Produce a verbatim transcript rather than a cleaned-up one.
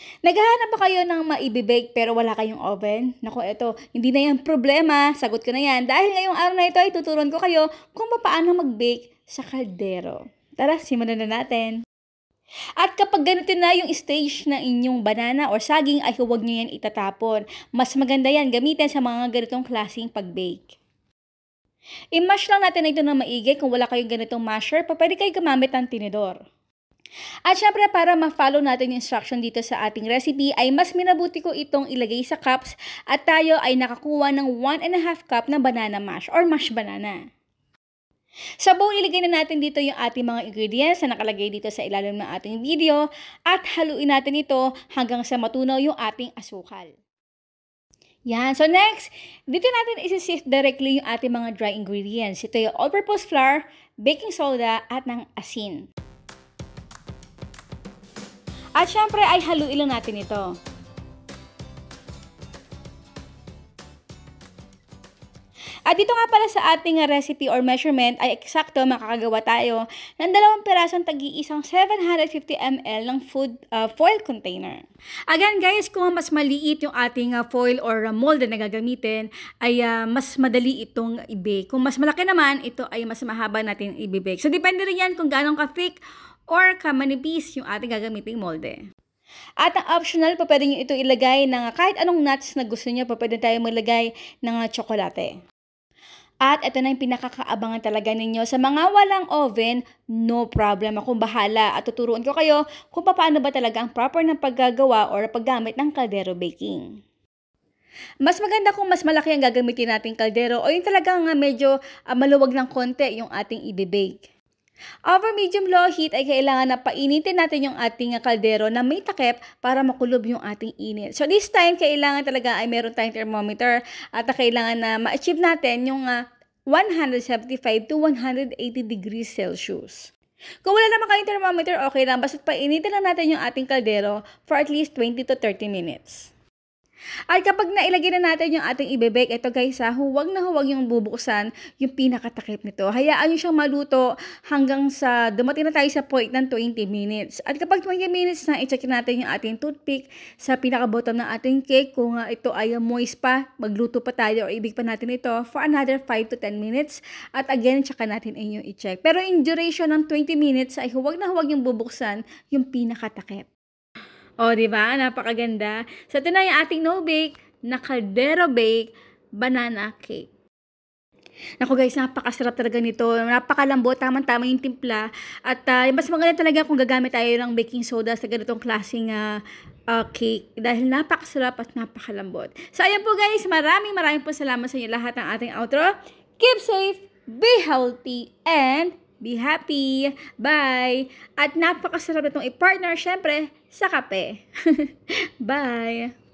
Naghahanap ba kayo ng maibibake pero wala kayong oven? Naku, eto, hindi na yan problema. Sagot ko na yan. Dahil ngayong araw na ito ay tuturuan ko kayo kung paano mag-bake sa kaldero. Tara, simulan na natin. At kapag ganito na yung stage ng inyong banana or saging ay huwag nyo yan itatapon. Mas maganda yan gamitin sa mga ganitong klaseng pag-bake. I-mash lang natin ito na maigi. Kung wala kayong ganitong masher, pa pwede kayo gumamit ng tinidor. At syempre para ma-follow natin yung instruction dito sa ating recipe ay mas minabuti ko itong ilagay sa cups at tayo ay nakakuha ng one and a half cup na banana mash or mashed banana. Sa bowl, ilagay na natin dito yung ating mga ingredients na nakalagay dito sa ilalim ng ating video at haluin natin ito hanggang sa matunaw yung ating asukal. Yan. So next, dito natin isi-sift directly yung ating mga dry ingredients. Ito yung all-purpose flour, baking soda at ng asin. At syempre ay haluin lang natin ito. At dito nga pala sa ating recipe or measurement ay eksakto makakagawa tayo ng dalawang pirasong tagi-isang seven hundred fifty milliliters ng food uh, foil container. Again guys, kung mas maliit yung ating uh, foil or uh, mold na gagamitin, ay uh, mas madali itong i-bake. Kung mas malaki naman, ito ay mas mahaba natin i-bake. So depende rin yan kung gaano ka-thick or kamanipis yung ating gagamiting molde. At ang optional, pa pwede nyo ito ilagay ng kahit anong nuts na gusto nyo, pa pwede tayo maglagay ng tsokolate. At ito na yung pinakakaabangan talaga ninyo. Sa mga walang oven, no problem. Akong bahala at tuturuan ko kayo kung paano ba talaga ang proper na paggagawa or paggamit ng kaldero baking. Mas maganda kung mas malaki ang gagamitin nating kaldero o yung talagang medyo uh, maluwag ng konti yung ating i-bake. Over medium low heat ay kailangan na painitin natin yung ating kaldero na may takip para makulob yung ating init. So this time, kailangan talaga ay meron tayong thermometer at kailangan na ma-achieve natin yung uh, one seventy-five to one eighty degrees Celsius. Kung wala naman kayong thermometer, okay lang. Basta painitin lang natin yung ating kaldero for at least twenty to thirty minutes. At kapag nailagay na natin yung ating i-bake, ito guys ha, huwag na huwag yung bubuksan yung pinakatakip nito. Hayaan nyo siyang maluto hanggang sa dumating na tayo sa point ng twenty minutes. At kapag twenty minutes na, i-check natin yung ating toothpick sa pinaka-bottom ng ating cake. Kung uh, ito ay moist pa, magluto pa tayo o i-bake pa natin ito for another five to ten minutes. At again, check natin inyong i-check. Pero in duration ng twenty minutes ay huwag na huwag yung bubuksan yung pinakatakip. O, di ba? Napakaganda. So, ito na yung ating no-bake na kaldero bake banana cake. Naku guys, napakasarap talaga nito. Napakalambot, tamang-tama yung timpla. At uh, mas maganda talaga kung gagamit tayo ng baking soda sa ganitong klaseng uh, uh, cake. Dahil napakasarap at napakalambot. So, ayan po guys. Maraming maraming po salamat sa inyo lahat ng ating outro. Keep safe, be healthy, and be happy. Bye! At napakasarap na itong i-partner, syempre, sa kape. Bye!